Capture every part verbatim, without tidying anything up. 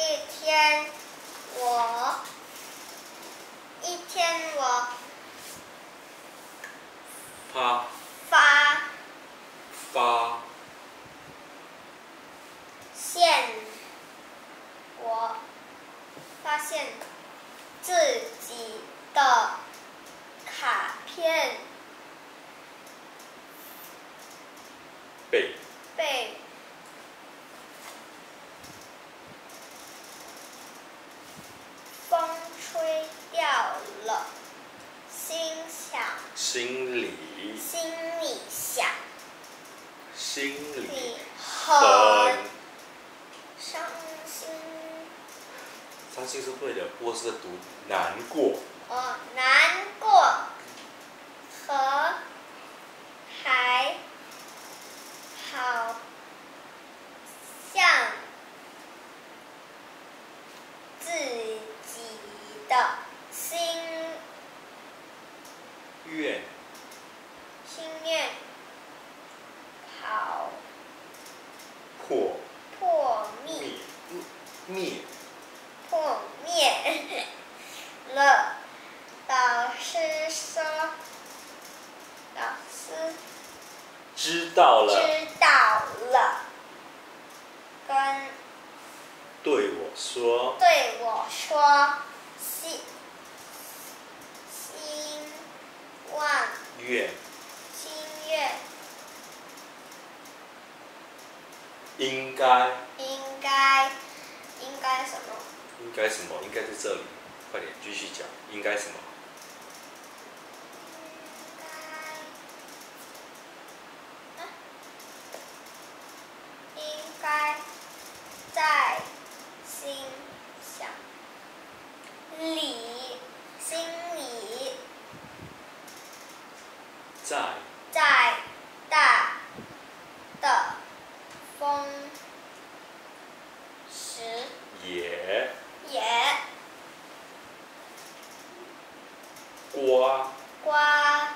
一天我一天我发发发现我发现自己的卡片被被风吹掉了，心想心里心里想心里你很很伤心。 伤心是对的，或是读难过。 我难过和还好像自己的心愿心愿好破破灭灭灭破灭了。老师说，老师知道了， 知道了，跟对我说， 对我说，希希望愿心愿应该应该应该什么？ 应该什么？应该在这里。快点继续讲，应该什么？ 应该在心想里心里在在大的风时也也刮刮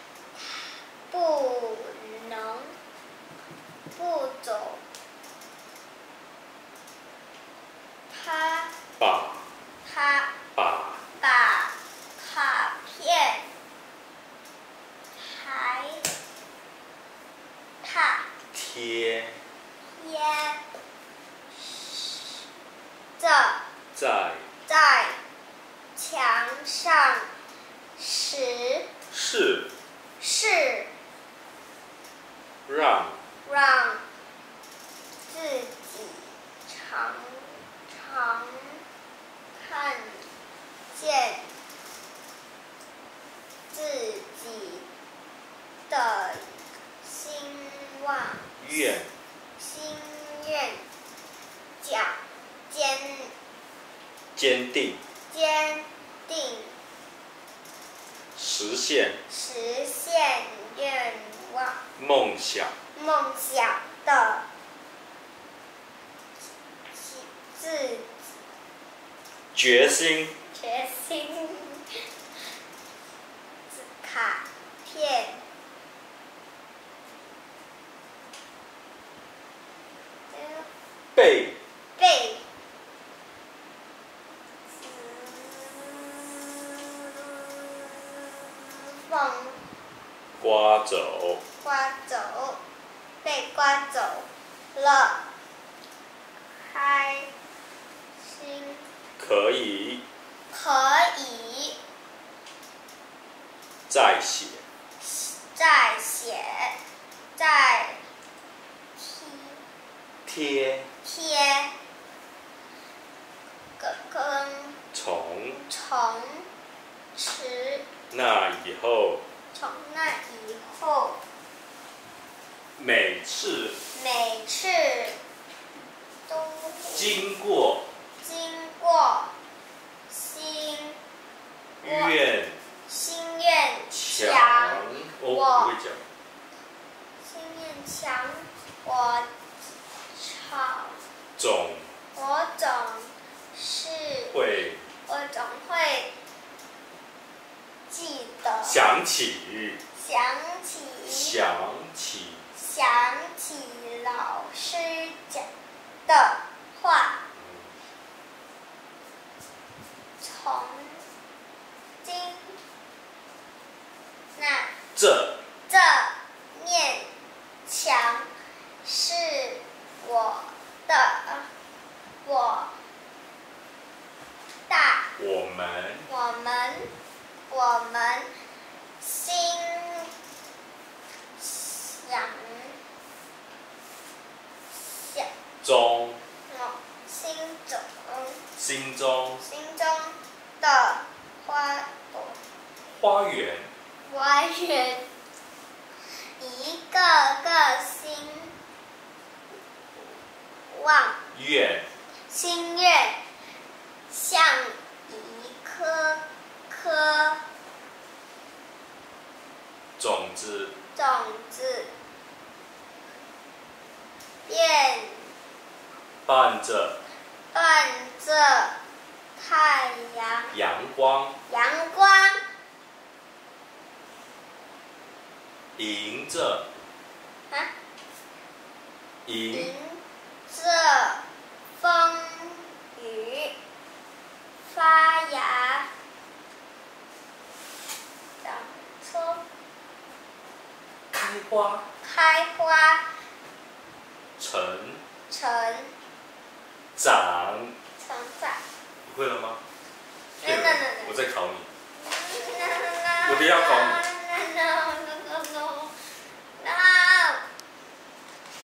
不能不走，他把他把把卡片还他贴贴着在在墙上时是是让让自己常常看见自己的希望愿心愿较坚坚定坚定实现实现愿望梦想梦想的自己决心决心卡片被被风刮走刮走，被刮走了，开心可以可以再写再写再贴贴跟跟从从此那以后从那以后每次每次都经过经过心愿心愿墙墙， 哦不我会讲心愿墙，我吵， 总我总是会我总会记得想起想起想起想起老师讲的话， 我大我们我们我们心想想中我心中心中心中的花朵花园， 花园，一个个心望愿心愿，像一颗颗种子种子，变伴着伴着太阳阳光， 阳光， 迎着啊， 迎迎着风雨发芽长出开花， 开花成成长。 成长。 你会了吗？ 那那那我在考你。 那我等一下考你。